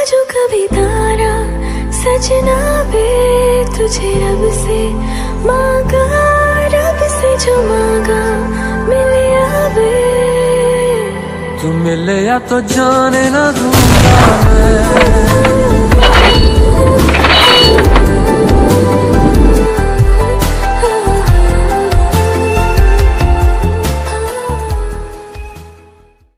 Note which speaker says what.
Speaker 1: जो कभी तारा सजना वे तुझे रब से मांगा, रब से जो मांगा मिले आवे।
Speaker 2: तू मिले या तो जाने ना दूंगा मैं।